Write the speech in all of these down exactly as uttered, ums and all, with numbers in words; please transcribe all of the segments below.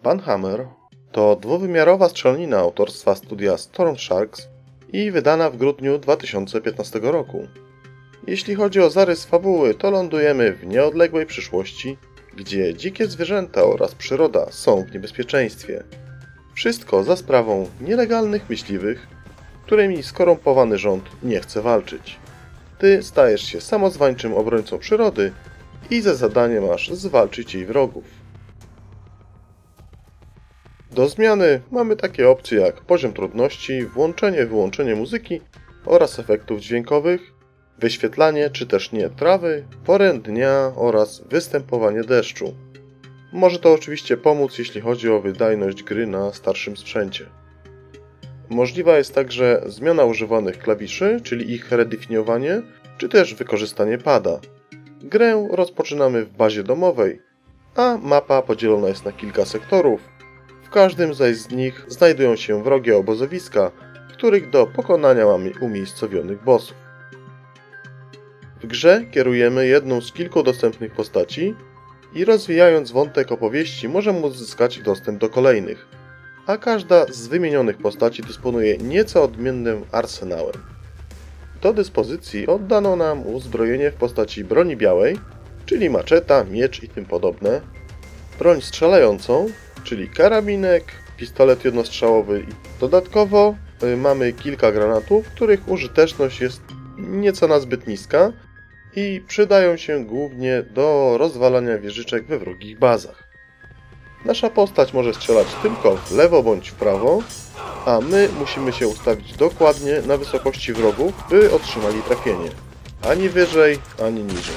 Panhammer to dwuwymiarowa strzelanina autorstwa studia Storm Sharks i wydana w grudniu dwa tysiące piętnastego roku. Jeśli chodzi o zarys fabuły, to lądujemy w nieodległej przyszłości, gdzie dzikie zwierzęta oraz przyroda są w niebezpieczeństwie. Wszystko za sprawą nielegalnych myśliwych, którymi skorumpowany rząd nie chce walczyć. Ty stajesz się samozwańczym obrońcą przyrody i za zadanie masz zwalczyć jej wrogów. Do zmiany mamy takie opcje jak poziom trudności, włączenie, wyłączenie muzyki oraz efektów dźwiękowych, wyświetlanie czy też nie trawy, porę dnia oraz występowanie deszczu. Może to oczywiście pomóc, jeśli chodzi o wydajność gry na starszym sprzęcie. Możliwa jest także zmiana używanych klawiszy, czyli ich redefiniowanie, czy też wykorzystanie pada. Grę rozpoczynamy w bazie domowej, a mapa podzielona jest na kilka sektorów. W każdym zaś z nich znajdują się wrogie obozowiska, w których do pokonania mamy umiejscowionych bossów. W grze kierujemy jedną z kilku dostępnych postaci i rozwijając wątek opowieści możemy uzyskać dostęp do kolejnych, a każda z wymienionych postaci dysponuje nieco odmiennym arsenałem. Do dyspozycji oddano nam uzbrojenie w postaci broni białej, czyli maczeta, miecz i tym podobne, broń strzelającą, czyli karabinek, pistolet jednostrzałowy i dodatkowo y, mamy kilka granatów, których użyteczność jest nieco nazbyt niska i przydają się głównie do rozwalania wieżyczek we wrogich bazach. Nasza postać może strzelać tylko w lewo bądź w prawo, a my musimy się ustawić dokładnie na wysokości wrogów, by otrzymali trafienie. Ani wyżej, ani niżej.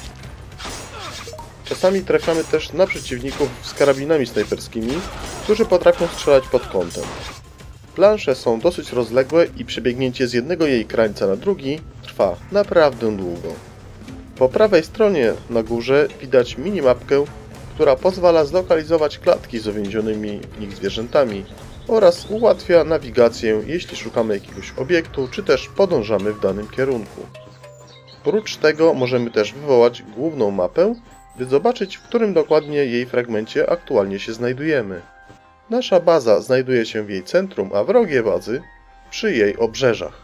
Czasami trafiamy też na przeciwników z karabinami snajperskimi, którzy potrafią strzelać pod kątem. Plansze są dosyć rozległe i przebiegnięcie z jednego jej krańca na drugi trwa naprawdę długo. Po prawej stronie na górze widać minimapkę, która pozwala zlokalizować klatki z uwięzionymi w nich zwierzętami oraz ułatwia nawigację, jeśli szukamy jakiegoś obiektu, czy też podążamy w danym kierunku. Oprócz tego możemy też wywołać główną mapę, by zobaczyć, w którym dokładnie jej fragmencie aktualnie się znajdujemy. Nasza baza znajduje się w jej centrum, a wrogie bazy przy jej obrzeżach.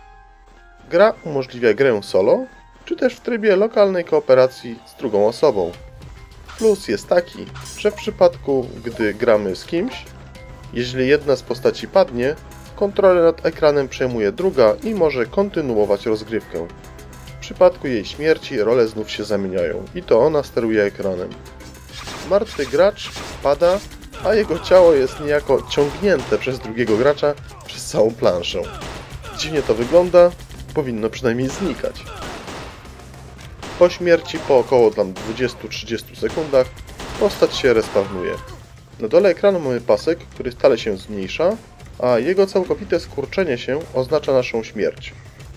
Gra umożliwia grę solo, czy też w trybie lokalnej kooperacji z drugą osobą. Plus jest taki, że w przypadku, gdy gramy z kimś, jeżeli jedna z postaci padnie, kontrolę nad ekranem przejmuje druga i może kontynuować rozgrywkę. W przypadku jej śmierci role znów się zamieniają i to ona steruje ekranem. Martwy gracz pada, a jego ciało jest niejako ciągnięte przez drugiego gracza przez całą planszę. Dziwnie to wygląda, powinno przynajmniej znikać. Po śmierci po około dwudziestu do trzydziestu sekundach postać się respawnuje. Na dole ekranu mamy pasek, który stale się zmniejsza, a jego całkowite skurczenie się oznacza naszą śmierć.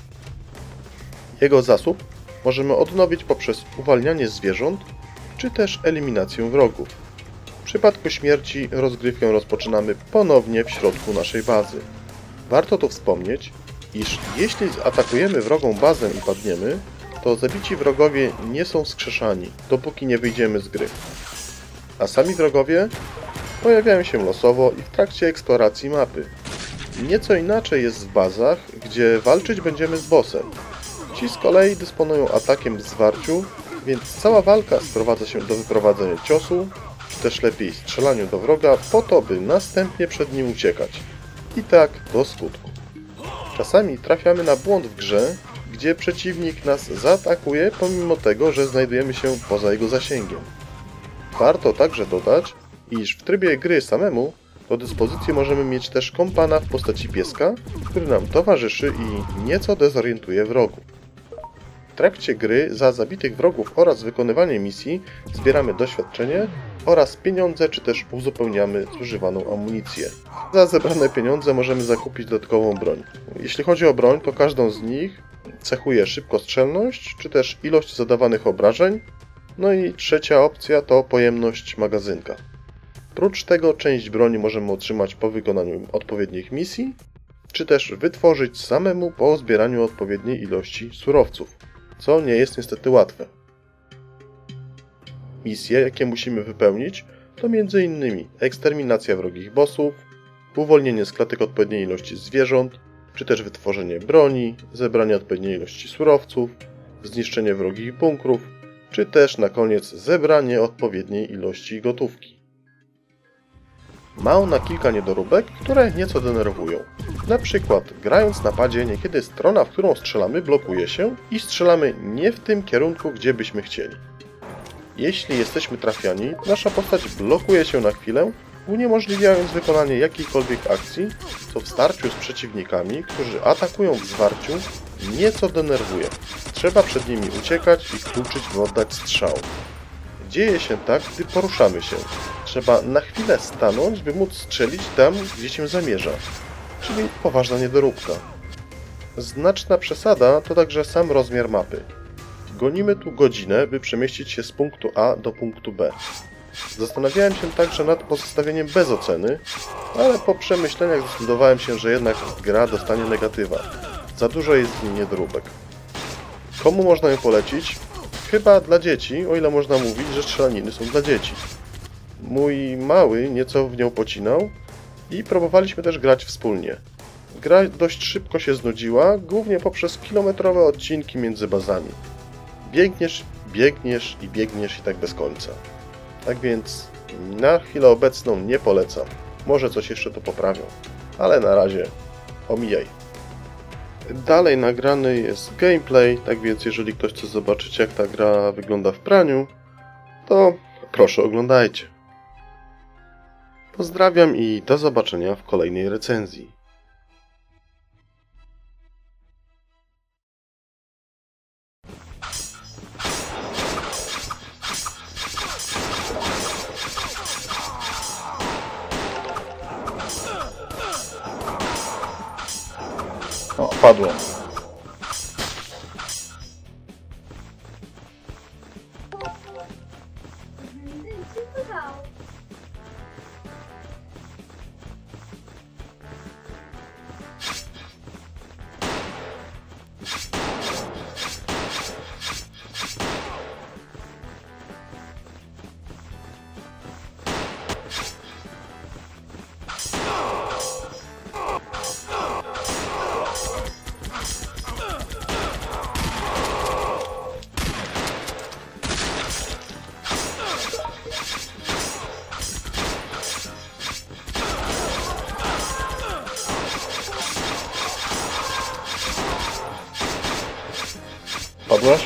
Jego zasób możemy odnowić poprzez uwalnianie zwierząt, czy też eliminację wrogów. W przypadku śmierci rozgrywkę rozpoczynamy ponownie w środku naszej bazy. Warto tu wspomnieć, iż jeśli zaatakujemy wrogą bazę i padniemy, to zabici wrogowie nie są wskrzeszani, dopóki nie wyjdziemy z gry. A sami wrogowie pojawiają się losowo i w trakcie eksploracji mapy. Nieco inaczej jest w bazach, gdzie walczyć będziemy z bossem. Ci z kolei dysponują atakiem w zwarciu, więc cała walka sprowadza się do wyprowadzenia ciosu, czy też lepiej strzelaniu do wroga po to, by następnie przed nim uciekać. I tak do skutku. Czasami trafiamy na błąd w grze, gdzie przeciwnik nas zaatakuje pomimo tego, że znajdujemy się poza jego zasięgiem. Warto także dodać, iż w trybie gry samemu do dyspozycji możemy mieć też kompana w postaci pieska, który nam towarzyszy i nieco dezorientuje wrogów. W trakcie gry za zabitych wrogów oraz wykonywanie misji zbieramy doświadczenie oraz pieniądze, czy też uzupełniamy zużywaną amunicję. Za zebrane pieniądze możemy zakupić dodatkową broń. Jeśli chodzi o broń, to każdą z nich cechuje szybkostrzelność, czy też ilość zadawanych obrażeń. No i trzecia opcja to pojemność magazynka. Prócz tego część broni możemy otrzymać po wykonaniu odpowiednich misji, czy też wytworzyć samemu po zbieraniu odpowiedniej ilości surowców, co nie jest niestety łatwe. Misje, jakie musimy wypełnić, to między innymi eksterminacja wrogich bossów, uwolnienie z klatek odpowiedniej ilości zwierząt, czy też wytworzenie broni, zebranie odpowiedniej ilości surowców, zniszczenie wrogich bunkrów, czy też na koniec zebranie odpowiedniej ilości gotówki. Ma ona kilka niedoróbek, które nieco denerwują. Na przykład, grając na padzie, niekiedy strona, w którą strzelamy, blokuje się i strzelamy nie w tym kierunku, gdzie byśmy chcieli. Jeśli jesteśmy trafiani, nasza postać blokuje się na chwilę, uniemożliwiając wykonanie jakiejkolwiek akcji, co w starciu z przeciwnikami, którzy atakują w zwarciu, nieco denerwuje. Trzeba przed nimi uciekać i kluczyć, by oddać strzał. Dzieje się tak, gdy poruszamy się. Trzeba na chwilę stanąć, by móc strzelić tam, gdzie się zamierza. Czyli poważna niedoróbka. Znaczna przesada to także sam rozmiar mapy. Gonimy tu godzinę, by przemieścić się z punktu A do punktu B. Zastanawiałem się także nad pozostawieniem bez oceny, ale po przemyśleniach zdecydowałem się, że jednak gra dostanie negatywa. Za dużo jest w niej niedoróbek. Komu można ją polecić? Chyba dla dzieci, o ile można mówić, że strzelaniny są dla dzieci. Mój mały nieco w nią pocinał i próbowaliśmy też grać wspólnie. Gra dość szybko się znudziła, głównie poprzez kilometrowe odcinki między bazami. Biegniesz, biegniesz i biegniesz i tak bez końca. Tak więc na chwilę obecną nie polecam. Może coś jeszcze to poprawią, ale na razie omijaj. Dalej nagrany jest gameplay, tak więc jeżeli ktoś chce zobaczyć, jak ta gra wygląda w praniu, to proszę oglądajcie. Pozdrawiam i do zobaczenia w kolejnej recenzji. O, padło. Padłaś?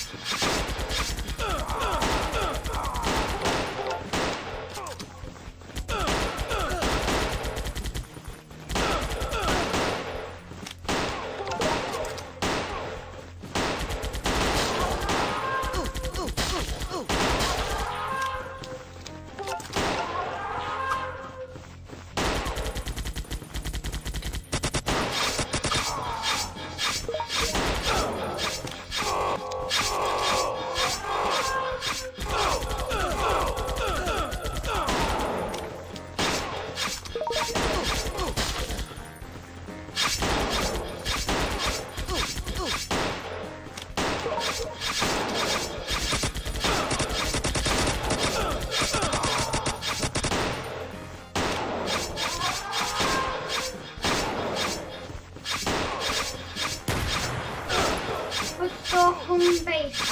to home base.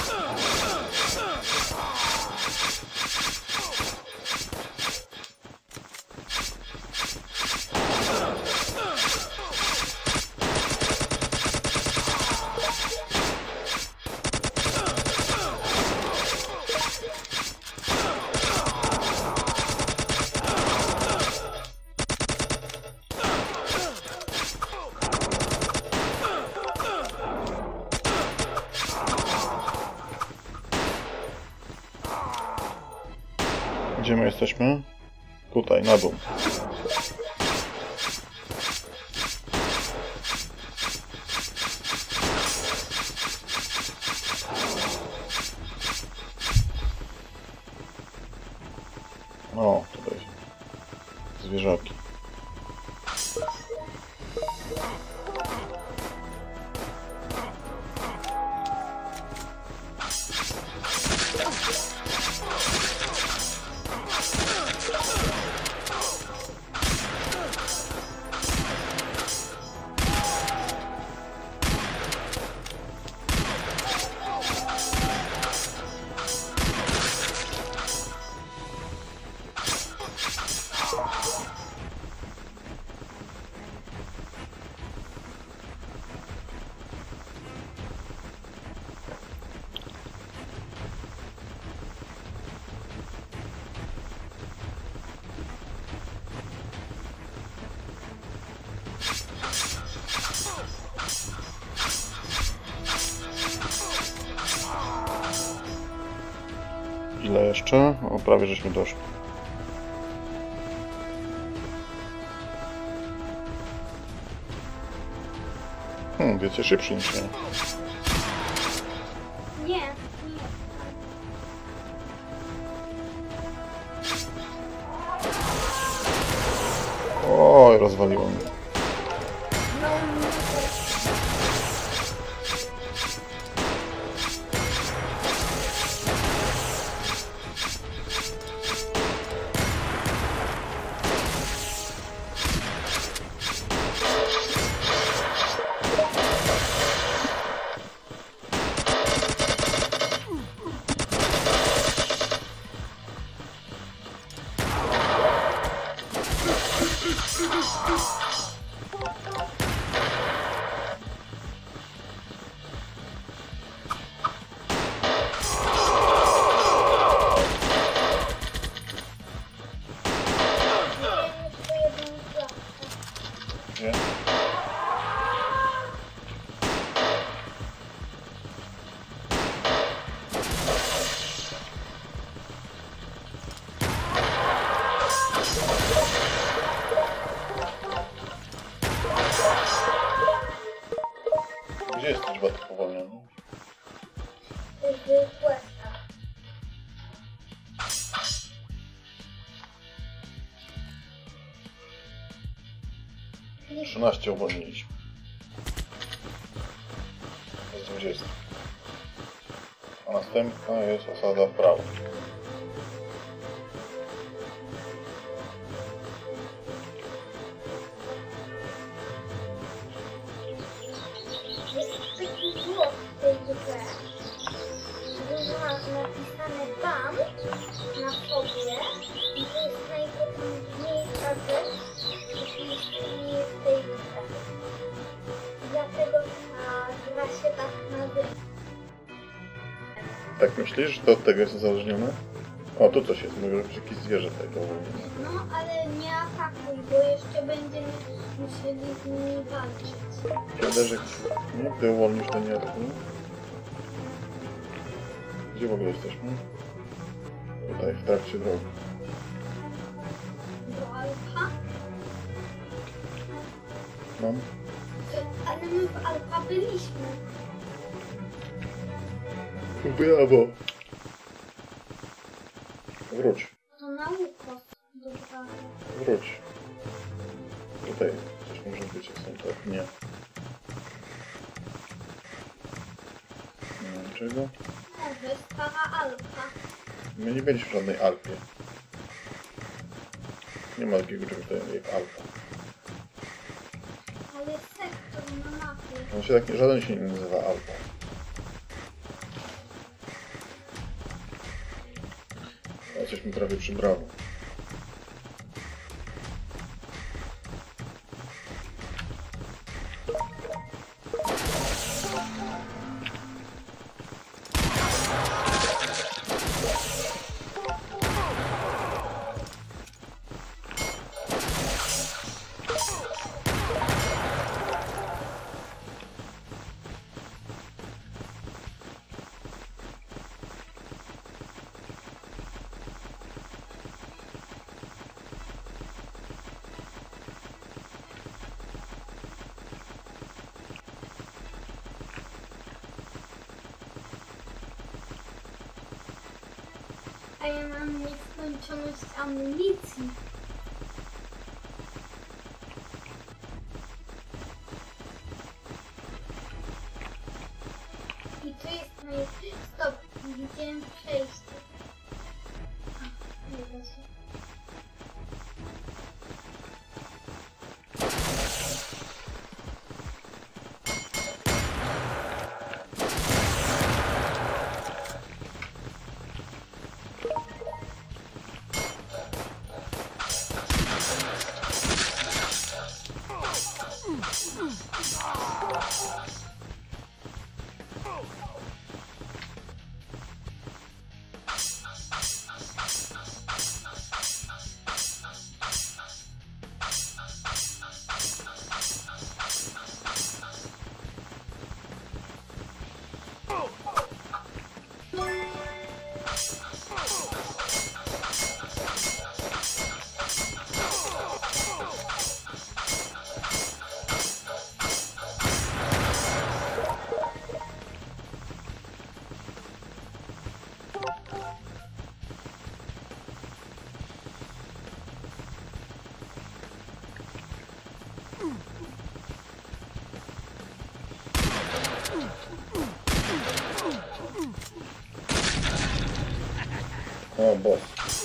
Gdzie my jesteśmy? Tutaj, na dół. O, tutaj zwierzaki. Ile jeszcze? O, prawie żeśmy doszli. Hmm, wiecie, szybszy niż ja. Nie, nie. Oj, rozwaliło mnie. No, nie. Nie? Gdzie jest liczba tych powolnionych? trzynaście uwolniliśmy. Jest dwadzieścia. A następna jest osada w prawo. Jest taki głos w tej grze, że ma napisane BAM na sobie i to jest najpotężniejsza rzecz, jeśli istnieje w tej grze. Dlatego ta gra się tak nazywa. Tak myślisz, że to od tego jest uzależnione? O, tu coś jest. Mówię, że jakieś zwierzę tego. No, ale nie atakuj, bo jeszcze będziemy musieli z nimi walczyć. Kiedy nie? Ty uwolnisz, to nie atakuj. Gdzie w ogóle jesteśmy? Tutaj, w trakcie drogi. Do Alpa? No. Ale my w Alpa byliśmy. Brawo! Wróć. To nauko. Dobra. Wróć. Tutaj coś może być, jak są tak. Nie. Nie wiem czego. O, wyspa Alpa. My nie byliśmy w żadnej Alpie. Nie ma takiego czegoś tutaj jak Alpa. Ale sektor na mapie. On się tak, żaden się nie nazywa Alpa. Jesteśmy prawie przy Brawo. A ja mam nieskończoność amunicji. I tu jest moje... Stop, widziałem przejście. A, nie da się. O, boss.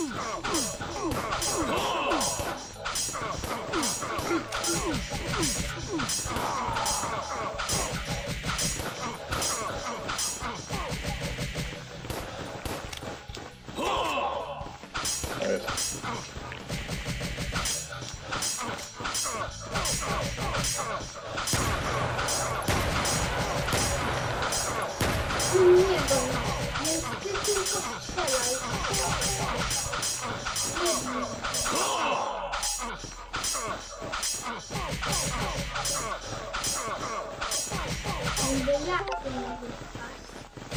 O, jest. Nie do mnie. Więc ty tylko strzelaj. Nie wiem. Jak to nie wypaść?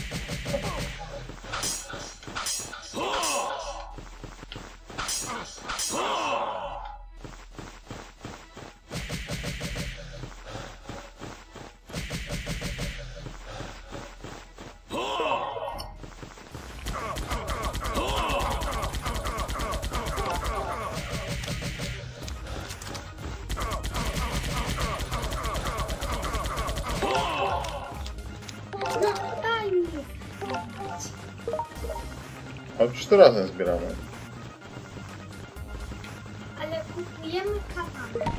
No daj mi spróbować. Ale przecież to razem zbieramy. Ale kupujemy kawaler.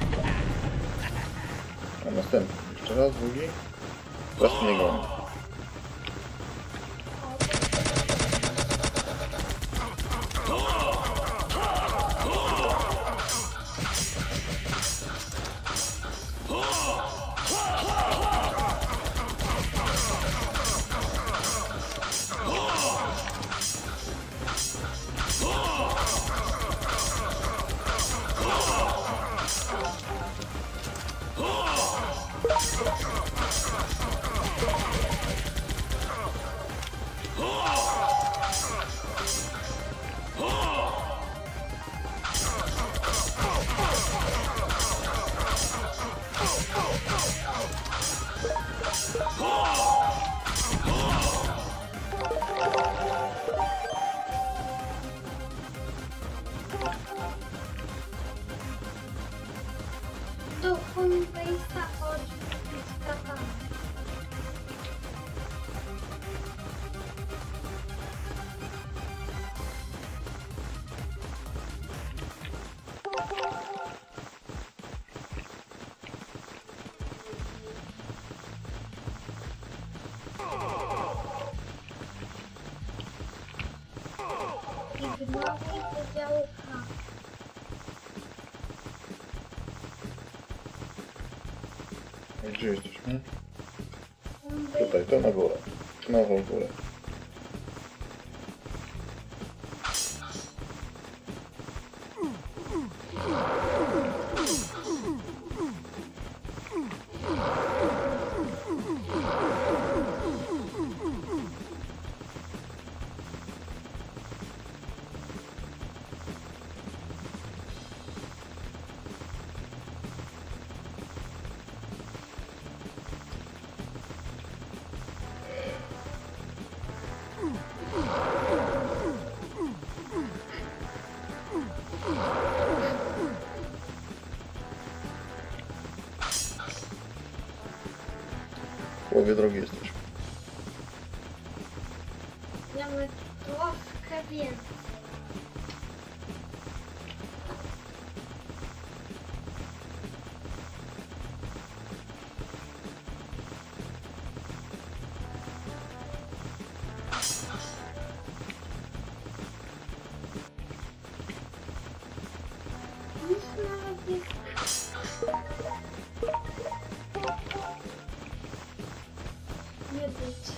A następny. Jeszcze raz, drugi. Teraz mnie goni. Do Coinbase'a od kawaler. Ignoruj podziały H. Gdzie jesteśmy? Coinbase. Tutaj, to na górę. Nową górę. W połowie drogi jesteśmy. Mamy troszkę więcej. Już nawet jest... Nie być.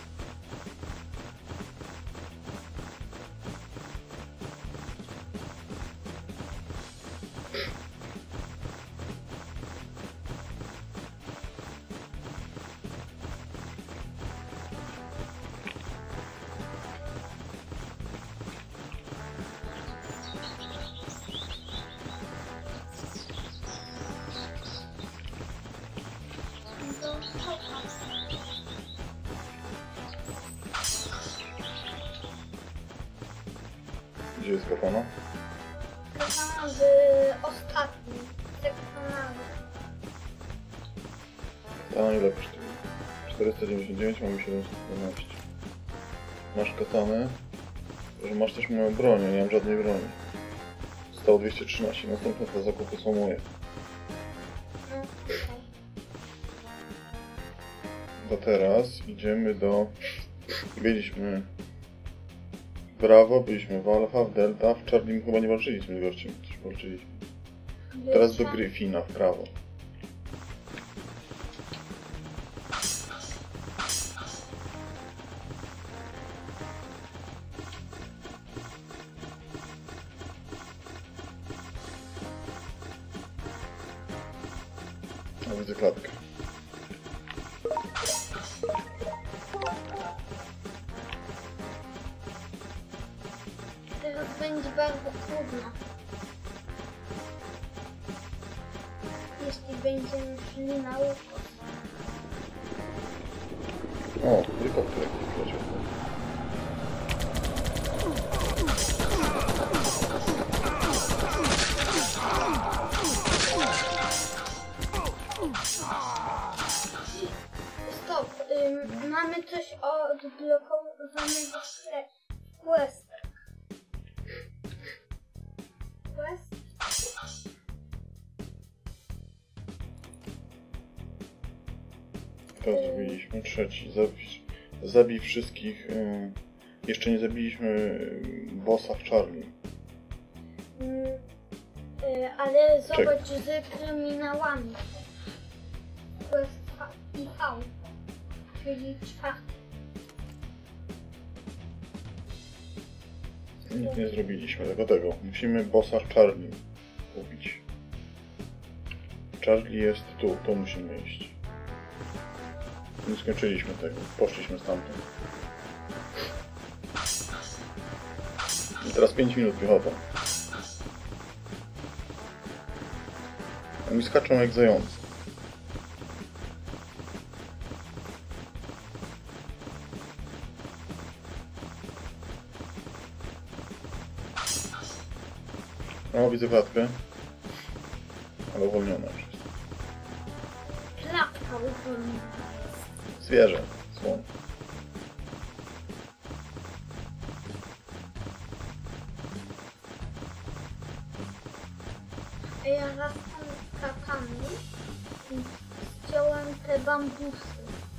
Do topa. Gdzie jest katana? Katana w ostatnim sekcjonale. Katana ile kosztuje? czterysta dziewięćdziesiąt dziewięć, mamy siedemset dwanaście. Masz katanę. Że masz też moją broń, ja nie mam żadnej broni. Zostało dwieście trzynaście, następne te zakupy są moje. No, okej. To teraz idziemy do... Byliśmy w Bravo, byliśmy w Alpha, w Delta, w Charlie chyba nie walczyliśmy z gościem, coś walczyliśmy. Teraz do Gryfina w prawo. A widzę klatkę. Teraz będzie bardzo trudno. Jeśli będziemy szli na ukos. O, helikopter jakiś leciał. Stop. Ym, mamy coś odblokowanego w quest. Quest? To zrobiliśmy. Trzeci. Zabij, zabij wszystkich. Yy, jeszcze nie zabiliśmy yy, bossa w Charlie. Ym, y, ale zobacz z kryminałami. Quest I V. Czyli czwarty. Nic nie zrobiliśmy tego tego. Musimy bossa w Charlie ubić. Charlie jest tu, to musimy iść. Nie skończyliśmy tego, poszliśmy stamtąd. I teraz pięć minut piechotą. Oni skaczą jak zające. O, widzę klatkę. Ale uwolniona już jest. Klatka uwolniona. Zwierzę. Słon. Ja raz tam skakami zdjąłem te bambusy.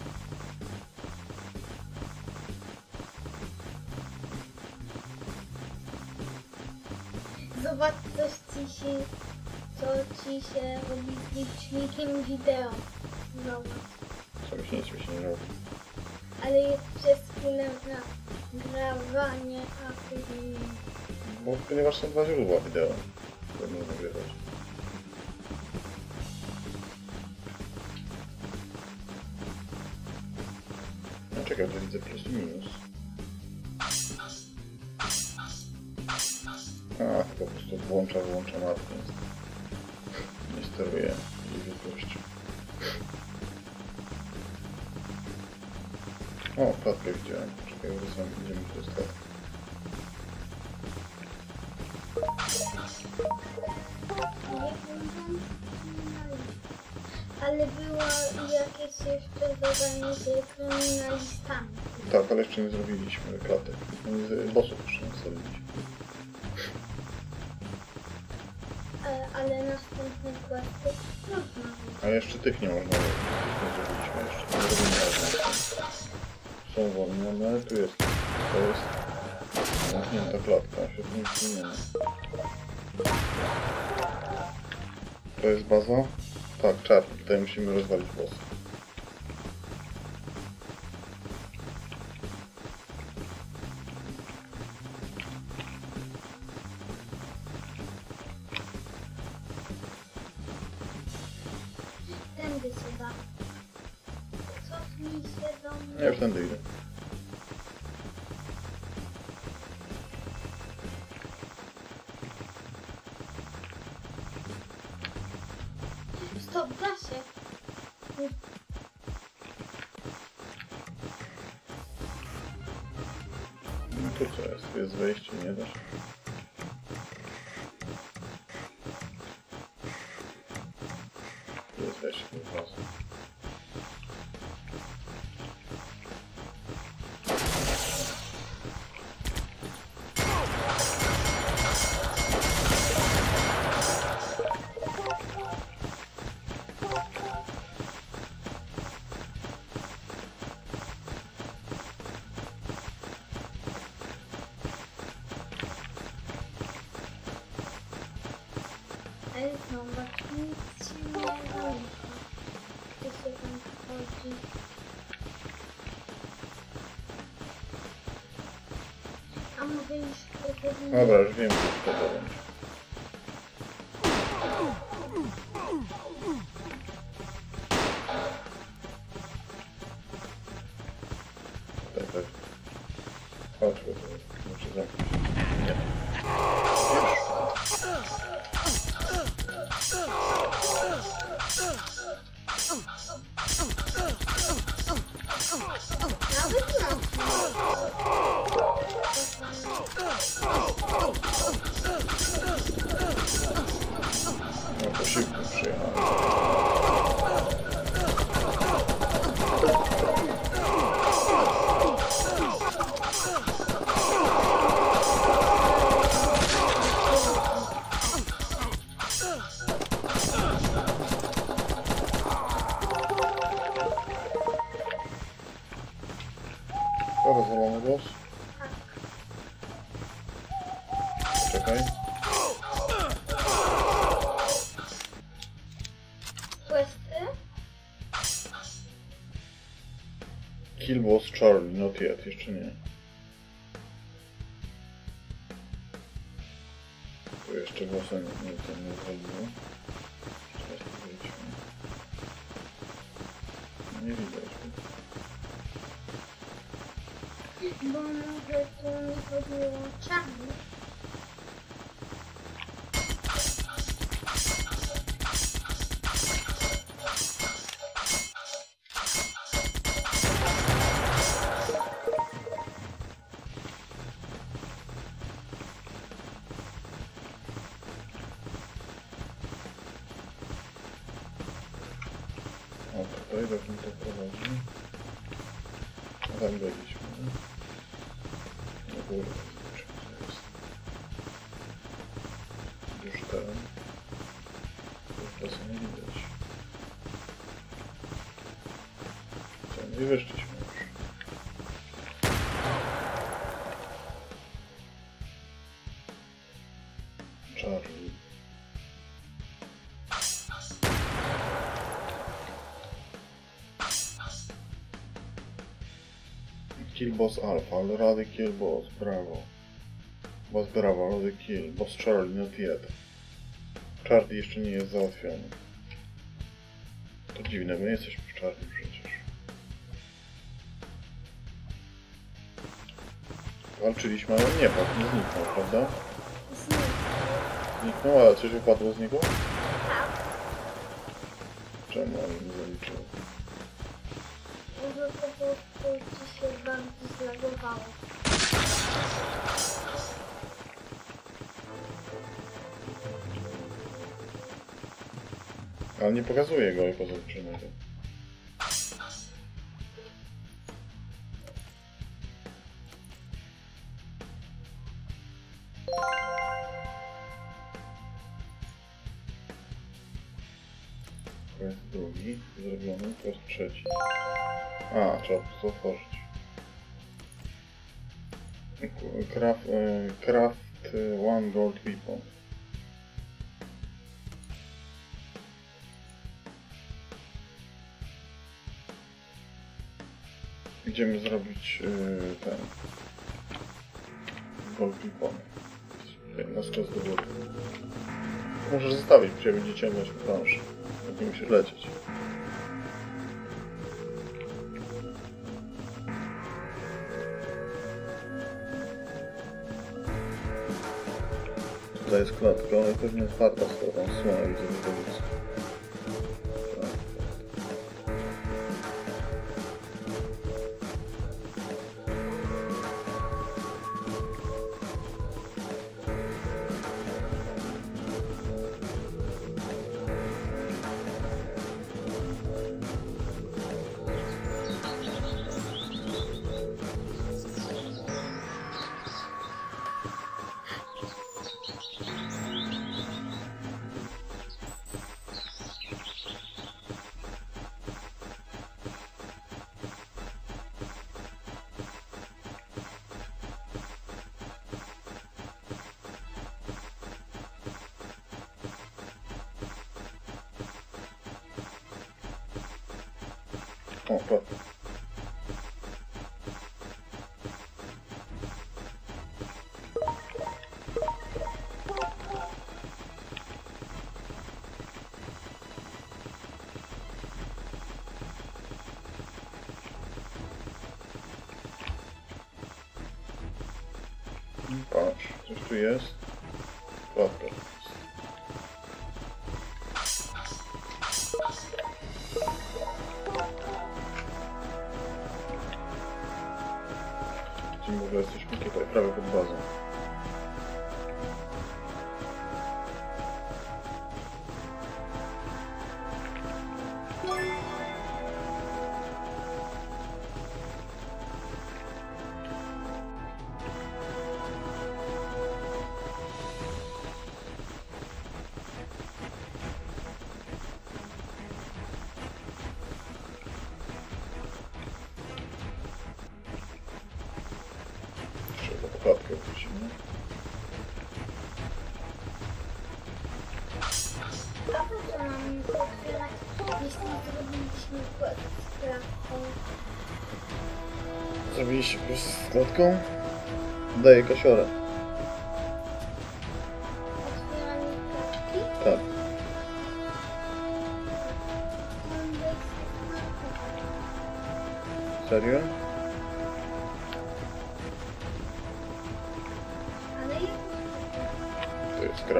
Zobacz, coś ci się, co ci się robi z licznikiem wideo. Zobacz. Co mi się nic mi się nie robi. Ale jest przez chwilę nagrywanie, a później... Bo ponieważ są dwa źródła wideo, które można nagrywać. No czekaj, to widzę plus i minus. A, to po prostu włącza, wyłącza mapkę. Nie steruje jej wielkością. O, klatkę widziałem. Czekaj, wracam, idziemy do statku. Ale było jakieś jeszcze zadanie z kryminalistami. Tak, ale jeszcze nie zrobiliśmy klatek. Z bossów jeszcze nie zrobiliśmy. E, ale następne questy można. A jeszcze tych nie można robić. Nie zrobiliśmy jeszcze. Nie robimy razem. Są wolnione. Tu jest. To jest zamknięta klatka. Się tu nic nie ma. To jest baza? Tak, Charlie. Tutaj musimy rozwalić bossa. Tędy się da. Cofnij się do mnie. Ja już tędy idę. Stop, da się. No tu co jest? Tu jest wejście, nie da się. Tu jest wejście do bazy. Ej, zobacz, nic się nie robi. Gdzie się tam wchodzi? A mówię już pewnie... Dobra, już wiem, co to będzie. Tak, tak. Chodźmy, to muszę zamknąć. Nie. Nawet na No to szybko przyjechałem. Rozwalony głos? Czekaj. questy? Kill boss Charlie, not yet, jeszcze nie. Tu jeszcze bossa nie, nie, to nie zrobiło. Teraz tu wyjdźmy. Nie widać. Bo może to nie chodziło o czarny. O, tutaj dokąd to prowadzi. A tam byliśmy. Na górę zobaczymy, co jest. Duży teren. Już to nie widać. Co, no i wyszliśmy już. Charlie. Kill boss alpha, ale rady kill boss, brawo. Boss brawo, rady kill, boss Charlie, not yet. Charlie jeszcze nie jest załatwiony. To dziwne, my jesteśmy w Charlie przecież. Walczyliśmy, ale nie padł, nie zniknął, prawda? Zniknął, ale coś wypadło z niego? Czemu on nie zaliczył? Może po prostu ci się bardzo zlagowało. Ale nie pokazuje go jako zaliczonego. To jest drugi zrobiony, to jest trzeci. A, trzeba to otworzyć. Craft, craft one gold weapon. Idziemy zrobić yy, ten gold weapon. Nasz czas do góry. Możesz zostawić, gdzie będzie ciągnąć planszę. Nie musisz lecieć. Tutaj jest klatka, ale pewnie otwarta, skoro tam słona widzę w ulicy. O, patrz. Patrz, coś tu jest. Łapka. Czyli w ogóle jesteśmy tutaj prawie pod bazą. Klatkę wrócimy. A po co nam otwierać, jeśli zrobiliśmy z klatką? Zrobiliście po prostu z klatką? Daję kasiorę. Otwieranie klatki? Tak. Mam wejść z klatką. Serio? Ale jak To jest gra.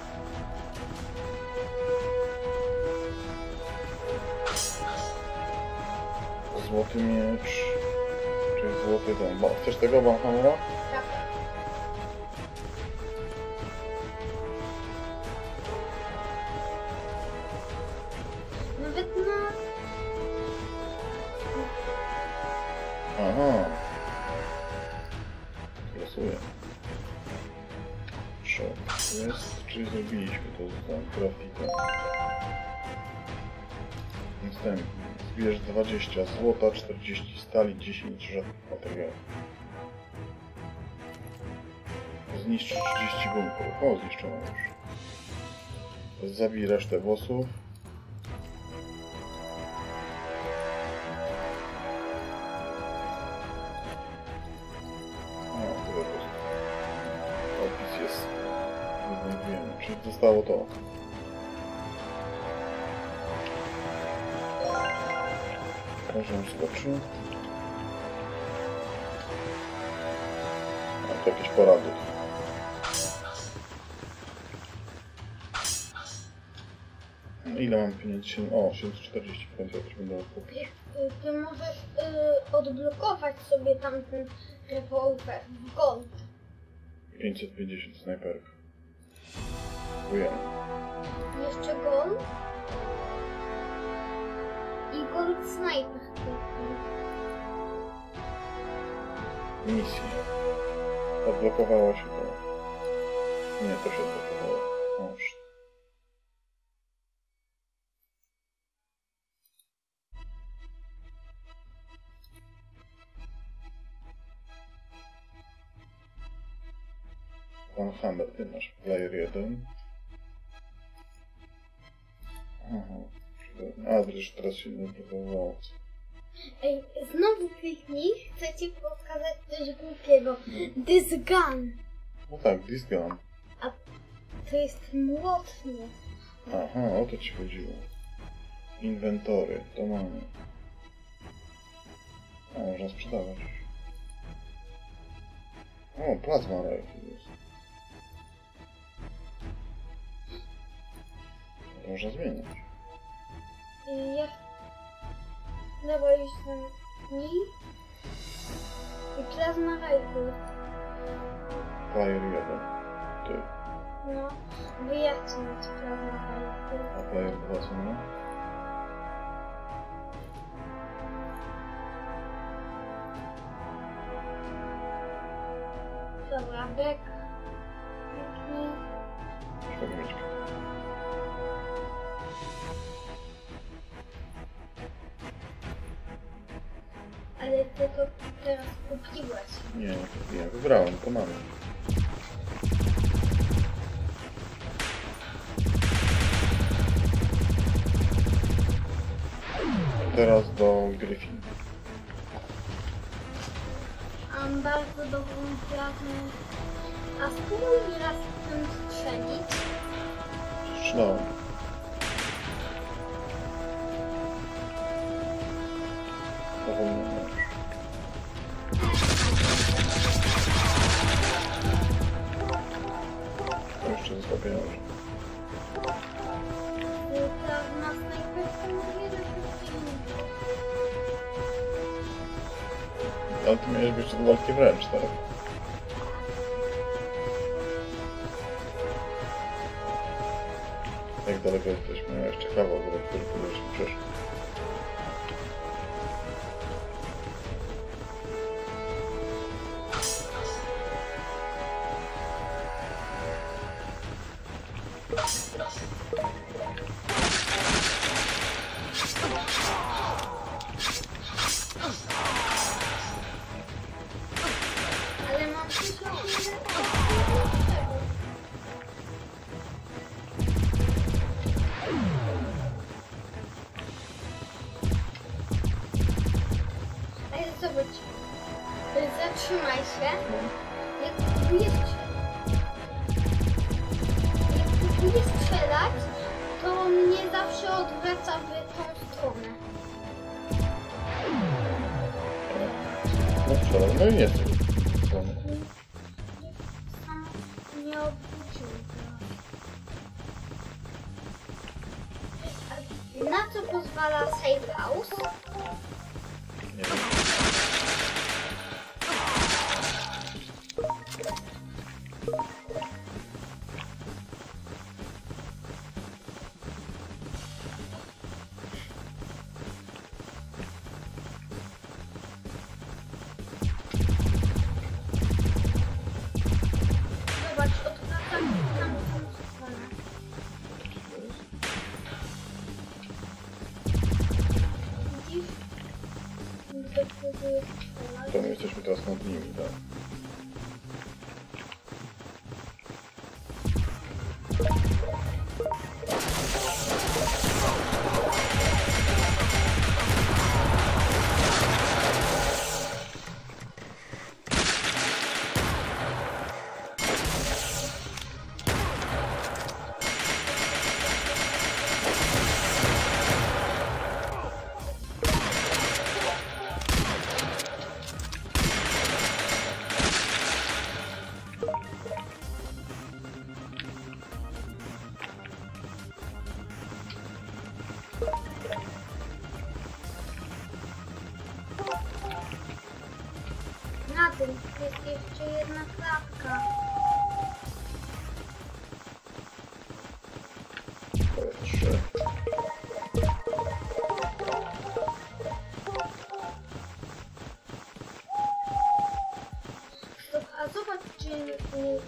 Złoty miecz. Czyli złoty dom. Ba, chcesz tego Banhammera? tak. Nawet na... Aha. Losuję. Szok. To jest, czyli zrobiliśmy to z tam grafika. Następnie. Zbierz dwadzieścia złota, czterdzieści stali, dziesięć rzadkich materiałów. Zniszcz trzydzieści bunkrów. O, zniszczono już. Zabij resztę bossów. O, tyle po prostu. Opis jest. Nie znajdujemy. Czyli zostało to. Poziom skoczył. A to jakieś porady. No, ile mam pieniędzy? O, osiemset czterdzieści pięć, ja też będę kupić. Ty, ty możesz y, odblokować sobie tamten rewolwer w gold. pięćset pięćdziesiąt snajperek. Dziękujemy. Jeszcze gold. I gold sniper. Misja. Odblokowała się to. Nie, to się odblokowało. O, sz- Pan Hammer, ty masz player jeden. Aha. Adres teraz się nie odblokowało. Ej, znowu kliknij, chcę ci pokazać coś głupiego. This gun. No tak, this gun. To jest młotnie. Aha, o to ci chodziło. Inwentory, to mamy. A, można sprzedawać. O, plazma rifle jest. To można zmieniać. I jak... Dobra, już tam dni. I plazma rifle. Player jeden. Ty. No, wyjaśnię ci plazma rifle. A player dwa co ma? Dobra, back. Kliknij. Szkodniczka. Ale ty to teraz kupiłeś. Nie, nie, wybrałem, to mamy. teraz do Gryfin. Mam bardzo dobrą plazmę. A spróbuj raz tym strzelić. No. Powolno. To jeszcze ze zrobienia. Plazma snajperka ma wiele przeciwników. Ale ty miałeś być do walki wręcz, tak? Jak daleko jesteśmy? Ja jeszcze kawał, do których byliśmy przeszli. Ale mam tysiąc ile. Ale zobacz. Zatrzymaj się. Jak próbujesz, jak próbujesz strzelać, to mnie zawsze odwraca w tą stronę. No strzelam, no i nie chcę. Sam nie odwrócił. A na co pozwala safe house? Nie wiem. Zobacz, odwracam w tamtą stronę. Widzisz? Gdy próbuję strzelać. To my jesteśmy teraz nad nimi, tak? Na tym jest jeszcze jedna klatka. To jest trzy. Stop, a zobacz, czy y,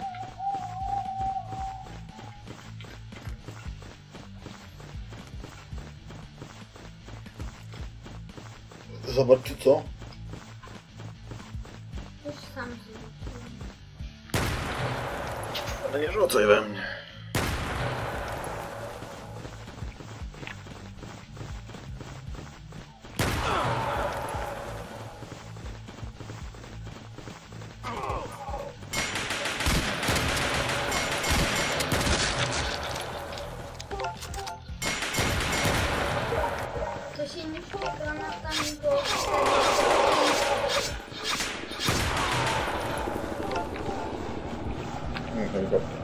Zobacz, czy co? już sam zobaczyłem. Ale nie rzucaj we mnie. To się nie szło granatami, bo Hmm, helikopter.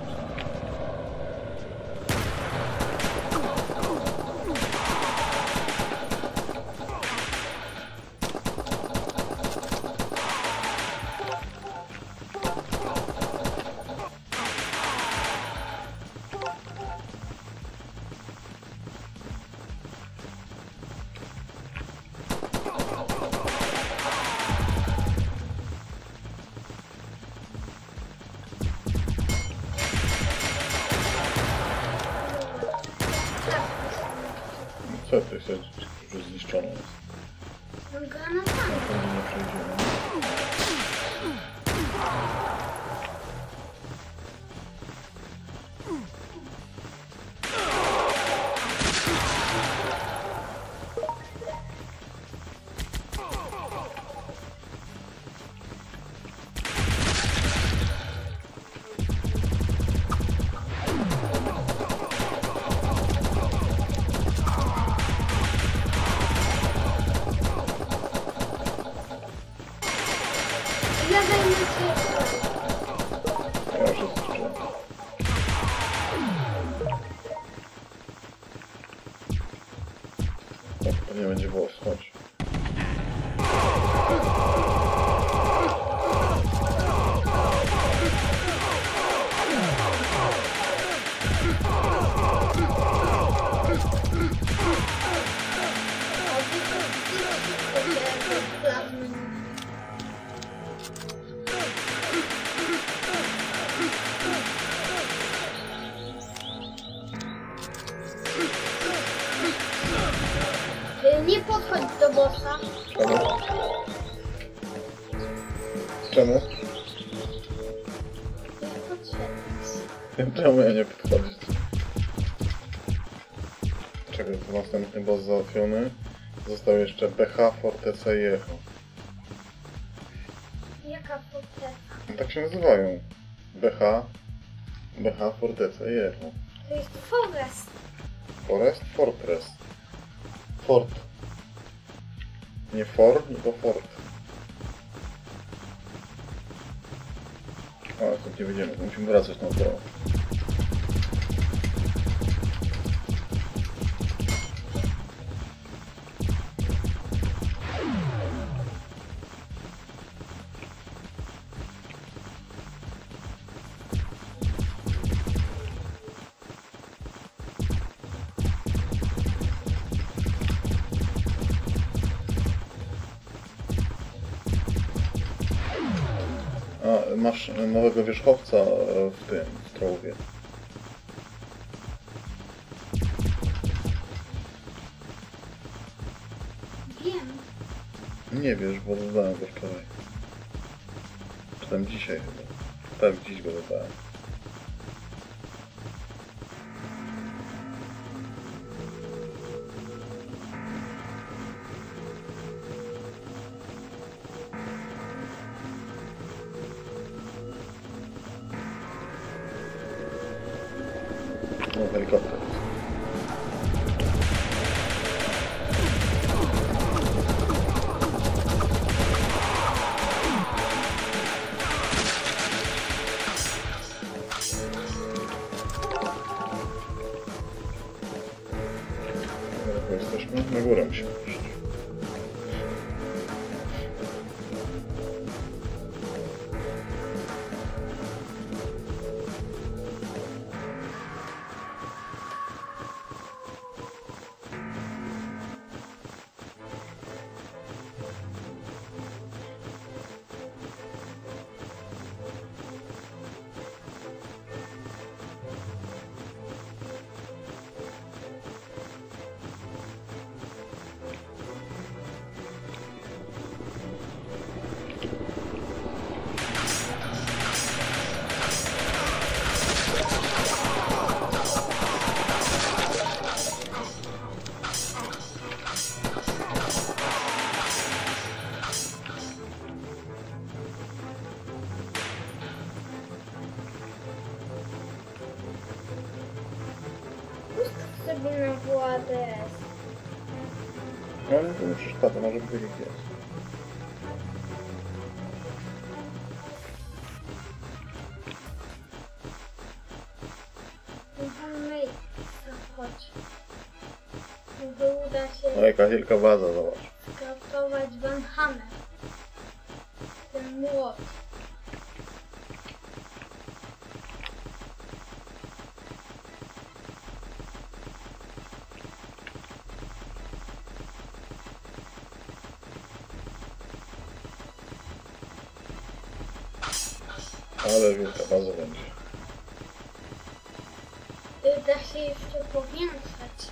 Co to jest? Już zniszczone jest. granatami. Pewnie nie przejdziemy. to nie będzie było wschodź. Nie podchodź do bossa. Czemu? Czemu? Nie potrzebny. Czemu ja nie podchodzić? Czekaj, to następny boss załatwiony. Został jeszcze B H, Forteza i Echo. Jaka forteza? No tak się nazywają. B H, B H, Forteza i Echo. To jest forest. Forest? Fortress. Fort. Nie for, tylko fort. Ale tu nie będziemy, musimy wracać na prawo. A, masz nowego wierzchowca w tym, w Trołwie. Wiem. Nie wiesz, bo dodałem go wczoraj. Czy tam dzisiaj chyba. Tak, dziś go dodałem. No, helikopter. Daleko jesteśmy? Na górę musimy iść. Sobie na W A D S. No ale to nie przeszkadza, może być jak jest. Możemy chodź. Może uda się No jaka wielka baza, zobacz. skraftować Van Hammer. Ten młot. Ale wielka baza będzie. Da się jeszcze powiększać.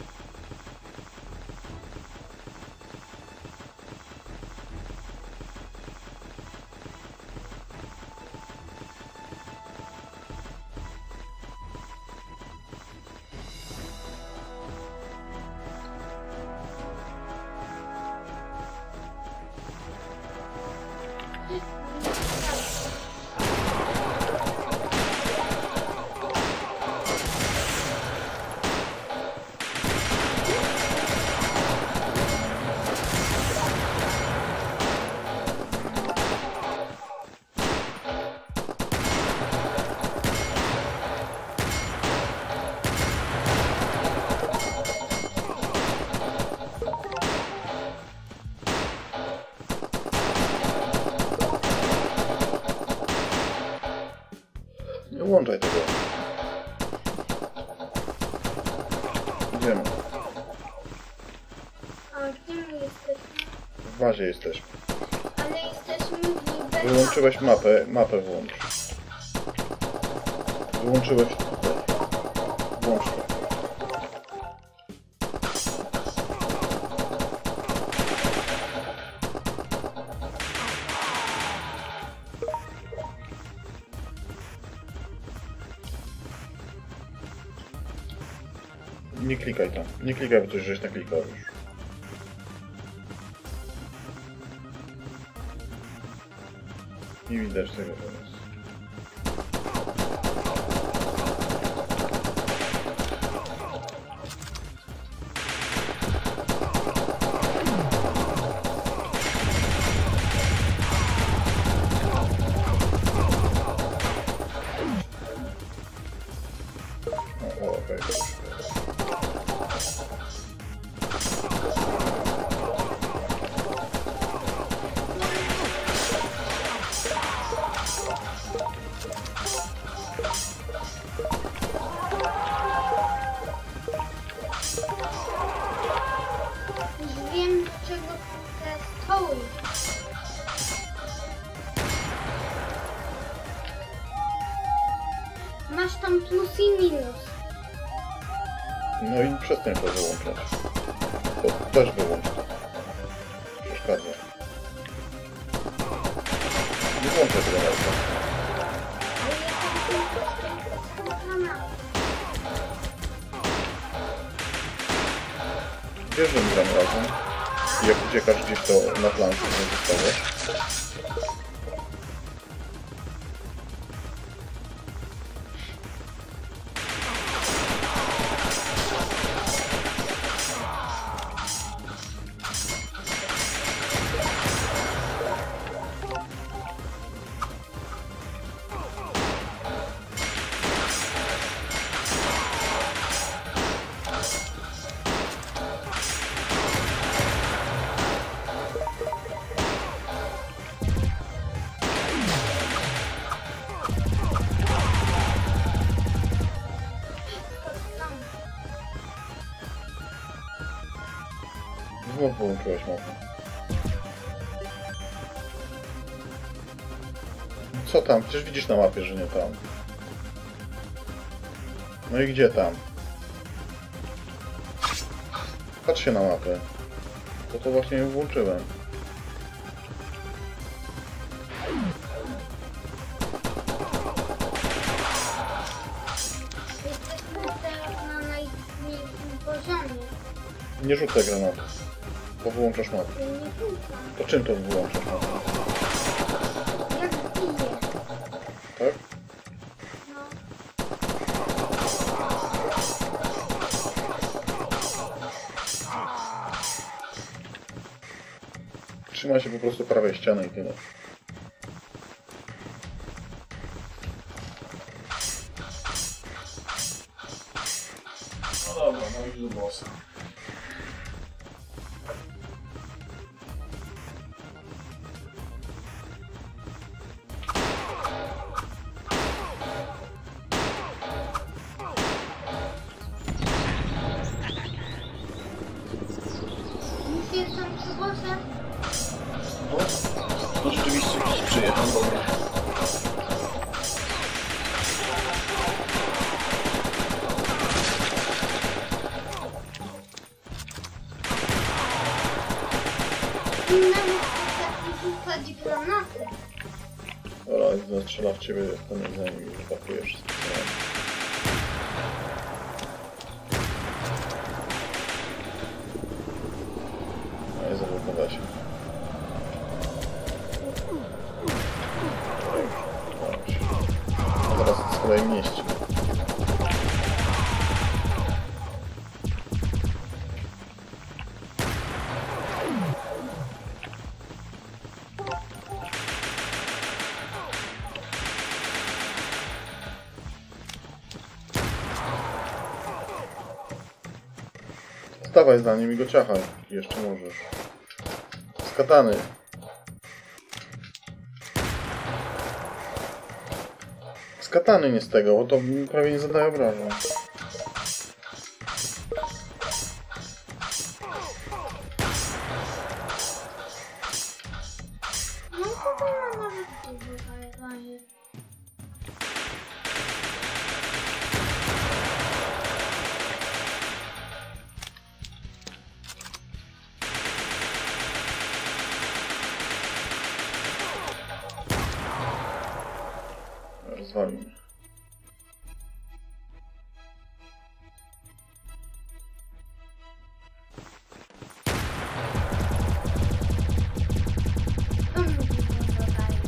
Wiemy. A gdzie my jesteśmy? W bazie jesteśmy. Ale jesteśmy w Liberta. Wyłączyłeś mapę. Mapę włącz. Wyłączyłeś... Włącz to. Nie klikaj tam. Nie klikaj, bo coś żeś naklikał już. Nie widać tego teraz. O, o, okej, dobrze. Już wiem, do czego te stoły. Masz tam plus i minus. No i przestań to wyłączać. To też wyłącz to. Przeszkadza. Nie włączaj tego razem. Ale ja tam tylko kanał. Wiesz, że gram razem. I jak uciekasz gdzieś, to na planszy nie zostawię. Znów wyłączyłeś mapę. Co tam? Przecież widzisz na mapie, że nie tam. No i gdzie tam? Patrz się na mapę. To to właśnie ją włączyłem. Jesteśmy teraz na najniższym poziomie. Nie rzucaj granatu. Bo wyłączasz mapę. Ja nie rzucam. To czym to wyłączasz mapę? Jak bije. Tak? No. Trzymaj się po prostu prawej ściany i tyle. No dobra, no idź do bossa. Już jestem przy bosie. No, no rzeczywiście przyjechał, dobra. Innemu potrafi rzucać granaty. Dobra, jak zastrzela w ciebie, to nie zanim już pakujesz wszystko. No i zablokować się. A teraz z kolei mieści. Stawaj za nim i go ciachaj. Jeszcze możesz. Z katany. Z katany, nie z tego, bo to prawie nie zadaje obrażeń. to ja mam nawet dużo zajęć. Rozwalił. To mi dużo zajęć.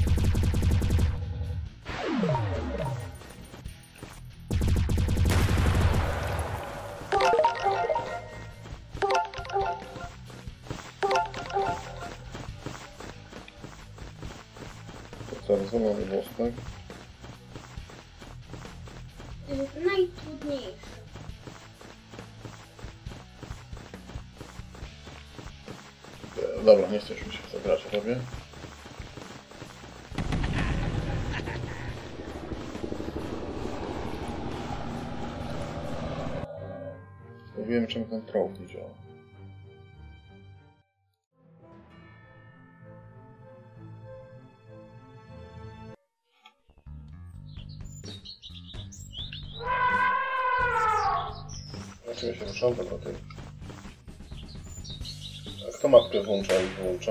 To co, rozwalamy mostek? To jest najtrudniejsze. E, Dobra, nie chcę już mi się zagrać o tobie. Wiem, czym ten troll nie działa. Dlaczego się ruszam? Dobra, ty. A kto mapkę włącza i wyłącza?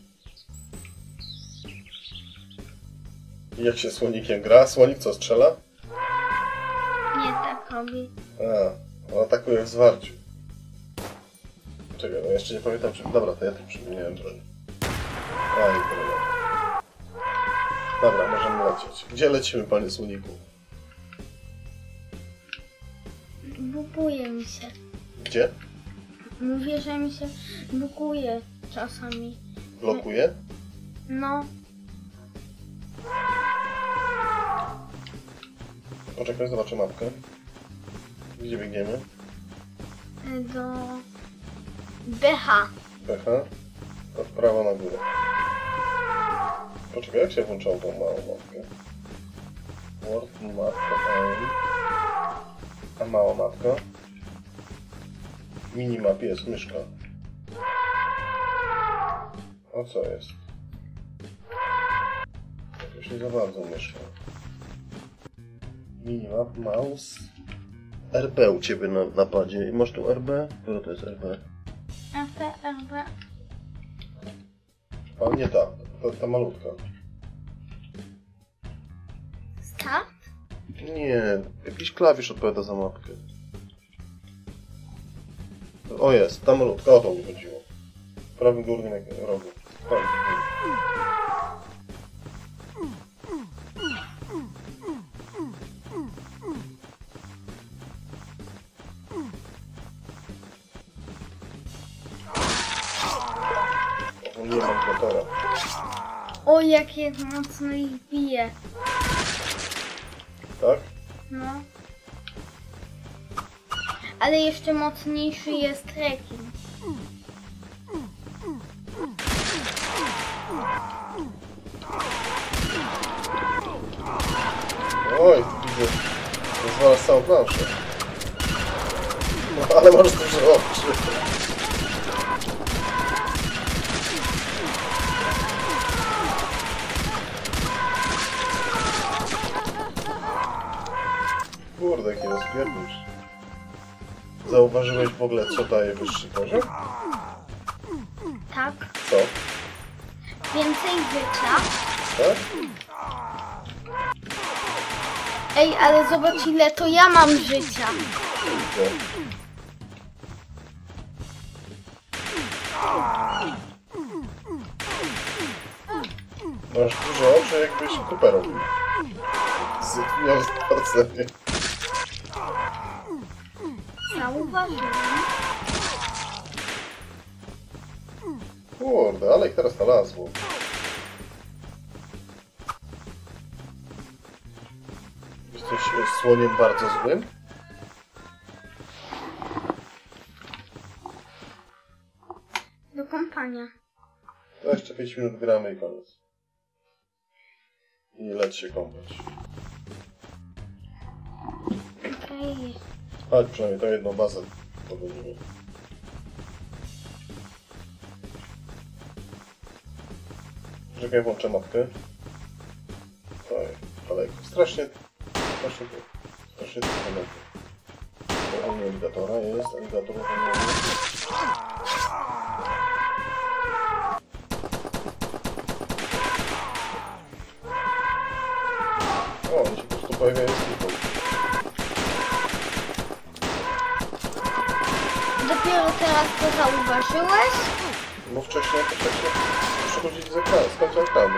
I jak się słonikiem gra? Słonik co, strzela? Nie tak robi. A, on atakuje w zwarciu. Czekaj, no jeszcze nie pamiętam czy... Dobra, to ja tu przypomniałem broń. Aj, dobra. Dobra, możemy lecieć. Gdzie lecimy, panie słoniku? Buguje mi się. Gdzie? Mówię, że mi się buguje czasami. Blokuje? No, Poczekaj, zobaczę mapkę. Gdzie biegniemy? do B H. Pecha. To w prawo na górę. Poczekaj, jak się włączało tą małą mapkę? Word, mapka, M. A mała mapka? Minimap jest, myszka. A co jest? Jakoś nie za bardzo myszka. Minimap, mouse. R B u ciebie na napadzie. Masz tu R B? Która to jest R B? F T R B. A nie ta, ta, ta malutka. Start? Nie, jakiś klawisz odpowiada za mapkę. O jest, ta malutka, o to mi chodziło. W prawym górnym rogu. Tam. O, nie mam motora. O, jakie mocno ich bije. Tak? No. Ale jeszcze mocniejszy jest rekin. Oj, widzę. Rozwalasz całą planszę. No, ale masz dużo oczy. Kurde, jaki rozpierdusz. Zauważyłeś w ogóle, co daje wyższy poziom? Tak. Co? Więcej życia. Tak? Ej, ale zobacz ile to ja mam życia. Widzę. Masz dużo oczu, jakbyś kupę robił. Z miał sprawdzenie. Zauważyłem. Kurde, ale ich teraz znalazło. Jesteś słoniem bardzo złym? Do kompania. To jeszcze pięć minut gramy i koniec. I leć się kąpać. Okej. Chodź, przynajmniej to jedną bazę pogonimy. Czekaj, włączę mapkę. Oj, ale strasznie... Strasznie... Strasznie trudno mapkę. Uwolnienie aligatora jest, aligator uwolniony. O, oni się po prostu pojawiają z niką. Dopiero teraz to zauważyłeś? No wcześniej, to wcześniej przechodzili z ekranu, z końca ekranu.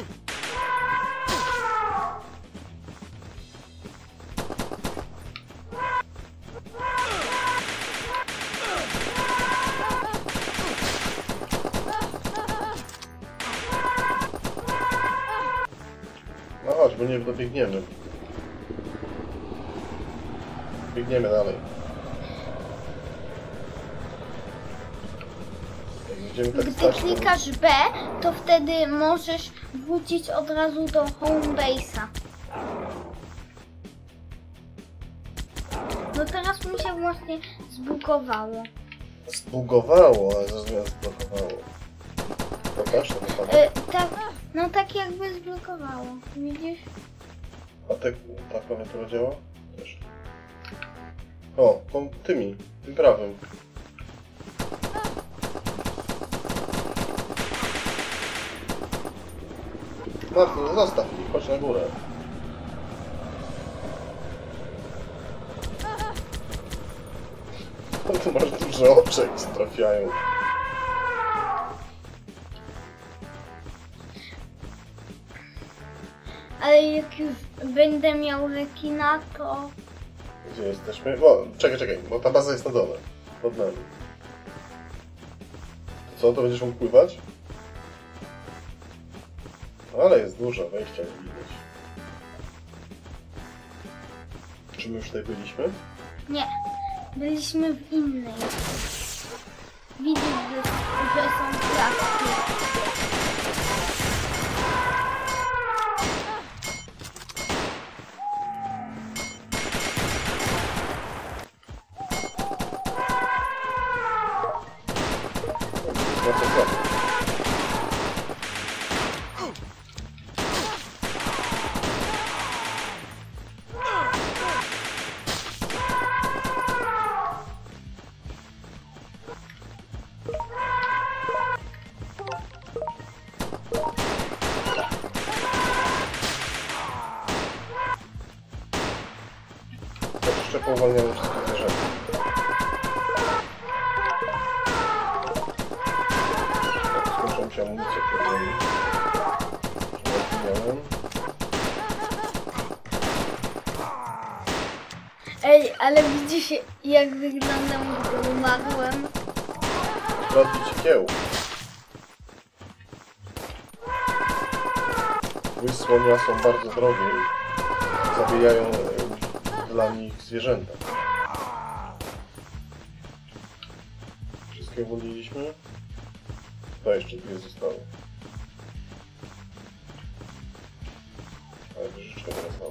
No chodź, bo nie dobiegniemy. Biegniemy dalej. Tak Gdy stać, klikasz B, to wtedy możesz wrócić od razu do home base'a. No teraz mi się właśnie zbugowało. Zbugowało, ale zamiast zblokowało. Pokaż, to wypada. E, tak, no tak jakby zblokowało. Widzisz? A te, ta klawiatura działa? Też. O, tą, tymi, tym prawym. Martin, zostaw ich, chodź na górę. Tu masz duże oczy, jak trafiają. Ale jak już będę miał rekina, to... Gdzie jesteśmy? O, czekaj, czekaj, bo ta baza jest na dole. Pod nami. To co, to będziesz mógł pływać? Ale jest dużo, wejścia nie widać. Czy my już tutaj byliśmy? Nie, byliśmy w innej. Widzisz, że, że są klatki. No to co? Jeszcze powalniamy wszystkie zwierzęta. Skończyła mi się amunicja, którą miałem. Ej, ale widzisz jak wyglądam, gdy umarłem? Rozbić kieł. Wysłonia są bardzo drogie i zabijają e, dla nich zwierzęta. Wszystkie uwolniliśmy. To jeszcze dwie zostały. Ale wyżyczkę teraz mam.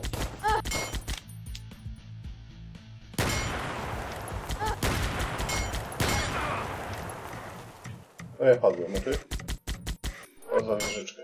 No ja padłem, a ty? O, za wieżyczkę.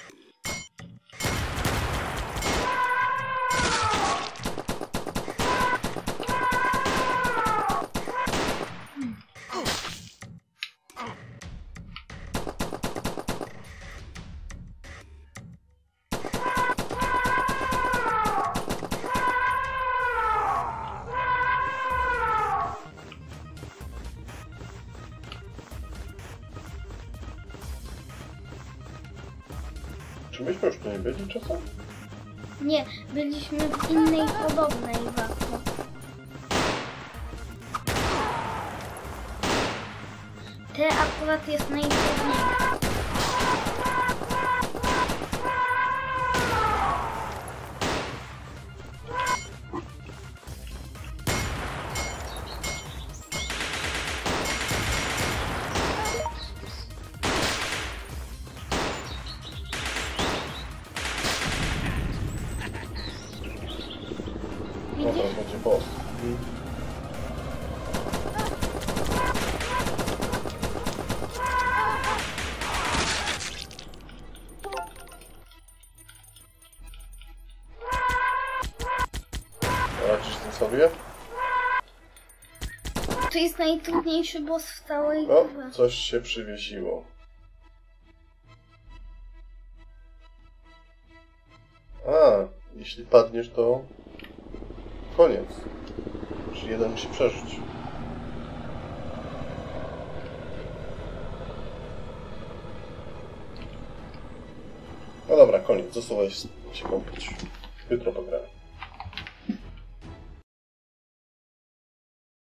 Czy myśmy już tu nie byli czasem? Nie, byliśmy w innej podobnej właśnie. Te akurat jest najtrudniejsze. No teraz będzie boss. dziękuję. To jest najtrudniejszy boss w całej O, grze. coś się przywiesiło. A, jeśli padniesz, to koniec. Czyli jeden musi przeżyć. No dobra, koniec. Zasuwaj się kąpać. Jutro pogramy.